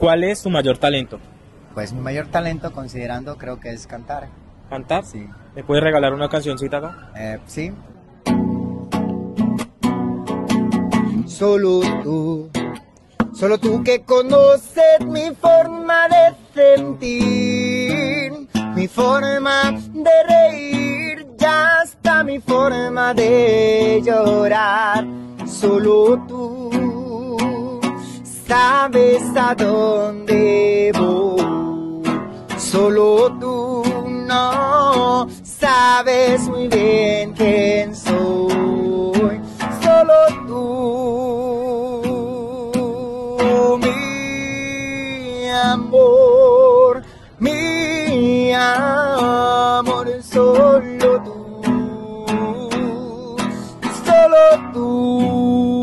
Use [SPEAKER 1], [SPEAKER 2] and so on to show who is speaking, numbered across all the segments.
[SPEAKER 1] ¿Cuál es tu mayor talento?
[SPEAKER 2] Pues mi mayor talento, considerando, creo que es cantar.
[SPEAKER 1] ¿Cantar?
[SPEAKER 2] Sí.
[SPEAKER 1] ¿Me puedes regalar una cancioncita acá?
[SPEAKER 2] Sí. Solo tú que conoces mi forma de sentir, mi forma de reír, ya hasta mi forma de llorar. Solo tú sabes a dónde voy, solo tú no sabes muy bien quién soy, solo tú, mi amor, solo tú, solo tú.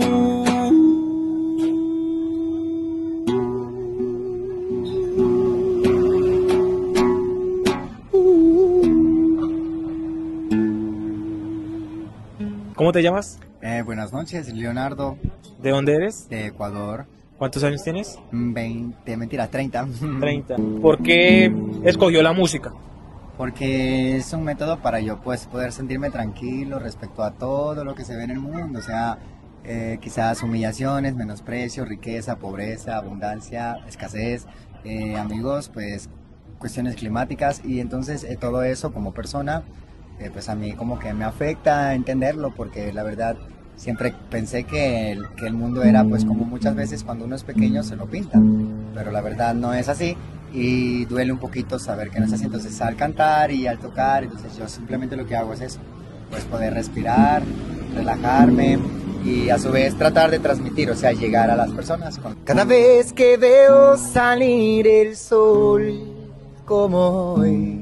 [SPEAKER 1] ¿Cómo te llamas?
[SPEAKER 2] Buenas noches, Leonardo,
[SPEAKER 1] ¿De dónde eres?
[SPEAKER 2] de Ecuador.
[SPEAKER 1] ¿Cuántos años tienes?
[SPEAKER 2] 20, mentira, 30.
[SPEAKER 1] 30. ¿Por qué escogió la música?
[SPEAKER 2] Porque es un método para yo pues poder sentirme tranquilo respecto a todo lo que se ve en el mundo, o sea, quizás humillaciones, menosprecio, riqueza, pobreza, abundancia, escasez, amigos, pues cuestiones climáticas, y entonces todo eso como persona, pues a mí como que me afecta entenderlo, porque la verdad siempre pensé que el mundo era pues como muchas veces cuando uno es pequeño se lo pintan, pero la verdad no es así. Y duele un poquito saber que no es así. Entonces al cantar y al tocar, entonces yo simplemente lo que hago es eso, pues poder respirar, relajarme y a su vez tratar de transmitir, o sea, llegar a las personas. Cada vez que veo salir el sol como hoy,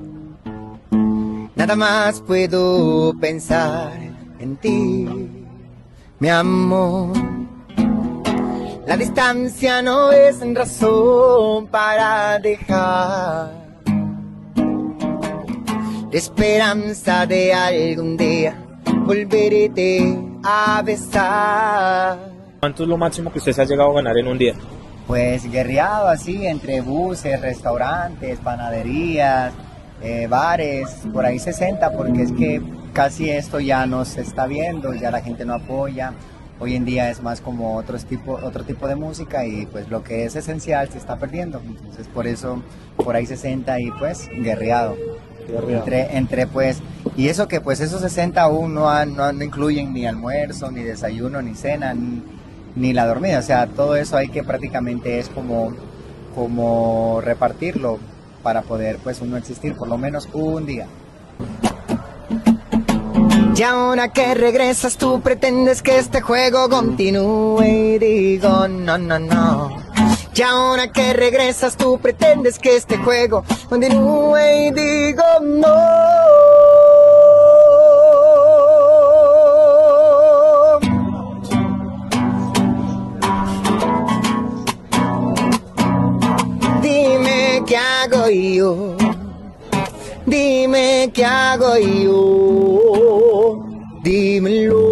[SPEAKER 2] nada más puedo pensar en ti, mi amor. La distancia no es razón para dejar la esperanza de algún día volverte a besar.
[SPEAKER 1] ¿Cuánto es lo máximo que usted se ha llegado a ganar en un día?
[SPEAKER 2] Pues guerreado así, entre buses, restaurantes, panaderías, bares, por ahí 60, porque es que casi esto ya no se está viendo, ya la gente no apoya. Hoy en día es más como otro tipo de música, y pues lo que es esencial se está perdiendo. Entonces por eso por ahí 60 y pues guerreado. Entre pues, y eso que pues esos 60 aún no incluyen ni almuerzo, ni desayuno, ni cena, ni la dormida. O sea, todo eso hay que prácticamente es como repartirlo para poder pues uno existir por lo menos un día. Y ahora que regresas tú pretendes que este juego continúe, y digo no, no, no. Y ahora que regresas tú pretendes que este juego continúe, y digo no. Dime qué hago yo, dime qué hago yo, dímelo,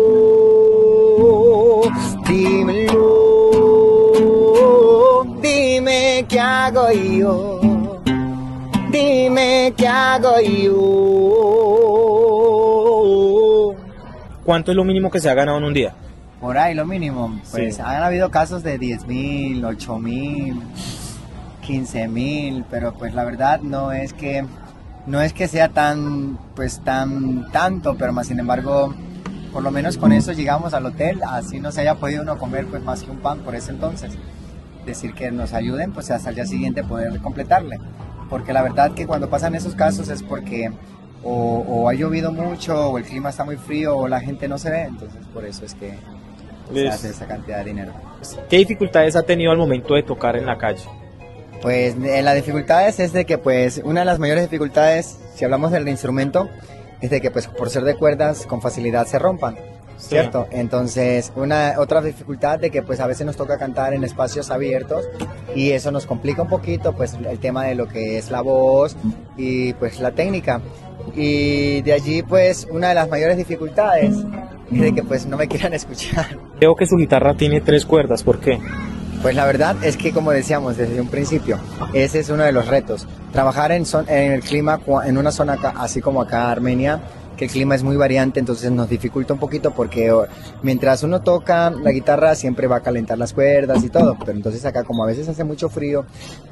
[SPEAKER 2] dímelo, dime qué hago yo, dime qué hago yo.
[SPEAKER 1] ¿Cuánto es lo mínimo que se ha ganado en un día?
[SPEAKER 2] Por ahí lo mínimo, pues
[SPEAKER 1] Sí.
[SPEAKER 2] han habido casos de 10.000, 8.000, 15.000, pero pues la verdad no es que sea tanto, pero más sin embargo, por lo menos con eso llegamos al hotel, así no se haya podido uno comer pues más que un pan por ese entonces. Decir que nos ayuden pues hasta el día siguiente poder completarle, porque la verdad que cuando pasan esos casos es porque o ha llovido mucho, o el clima está muy frío, o la gente no se ve, entonces por eso es que se hace esa cantidad de dinero.
[SPEAKER 1] ¿Qué dificultades ha tenido al momento de tocar en la calle?
[SPEAKER 2] Pues las dificultades es de que pues una de las mayores dificultades, si hablamos del instrumento, es de que pues por ser de cuerdas con facilidad se rompan, ¿cierto? Sí. Entonces otra dificultad de que pues a veces nos toca cantar en espacios abiertos, y eso nos complica un poquito pues el tema de lo que es la voz y pues la técnica. Y de allí pues una de las mayores dificultades es de que pues no me quieran escuchar.
[SPEAKER 1] Veo que su guitarra tiene 3 cuerdas, ¿por qué?
[SPEAKER 2] Pues la verdad es que, como decíamos desde un principio, ese es uno de los retos. Trabajar en el clima, en una zona así como acá Armenia, que el clima es muy variante, entonces nos dificulta un poquito porque mientras uno toca la guitarra siempre va a calentar las cuerdas y todo, pero entonces acá como a veces hace mucho frío,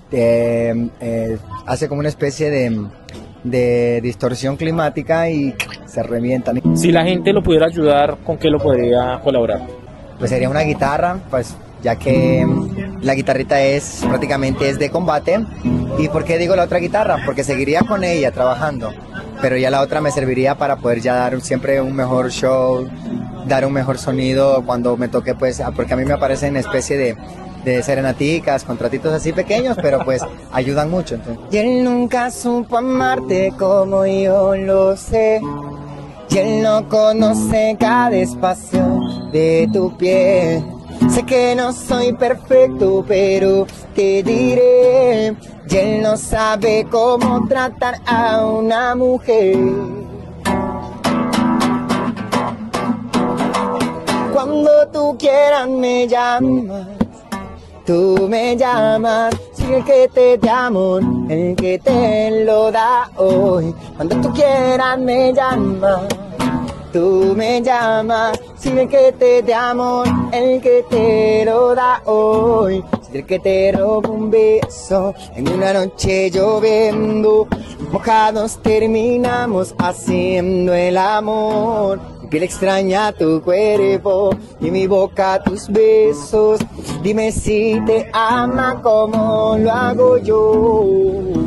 [SPEAKER 2] hace como una especie de distorsión climática y se revientan.
[SPEAKER 1] Si la gente lo pudiera ayudar, ¿con qué lo podría colaborar?
[SPEAKER 2] Pues sería una guitarra, pues ya que la guitarrita prácticamente es de combate. ¿Y por qué digo la otra guitarra? Porque seguiría con ella trabajando, pero ya la otra me serviría para poder ya dar siempre un mejor show, dar un mejor sonido cuando me toque, pues, porque a mí me aparecen especie de serenaticas, contratitos así pequeños, pero pues ayudan mucho. Entonces. Y él nunca supo amarte como yo lo sé, y él no conoce cada espacio de tu piel. Sé que no soy perfecto, pero te diré, y él no sabe cómo tratar a una mujer. Cuando tú quieras me llamas, tú me llamas, soy el que te da amor, el que te lo da hoy. Cuando tú quieras me llamas, tú me llamas, soy el que te da amor, el que te lo da hoy. Soy el que te roba un beso en una noche lloviendo, mojados terminamos haciendo el amor. Mi piel extraña tu cuerpo y mi boca tus besos. Dime si te ama como lo hago yo.